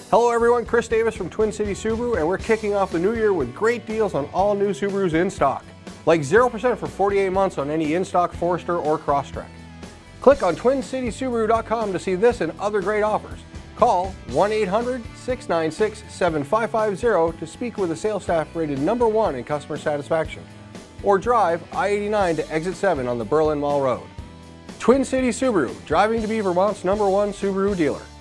Hello everyone, Chris Davis from Twin City Subaru, and we're kicking off the new year with great deals on all new Subarus in stock. Like 0% for 48 months on any in-stock Forester or Crosstrek. Click on TwinCitySubaru.com to see this and other great offers. Call 1-800-696-7550 to speak with a sales staff rated #1 in customer satisfaction. Or drive I-89 to exit 7 on the Berlin Mall Road. Twin City Subaru, driving to be Vermont's #1 Subaru dealer.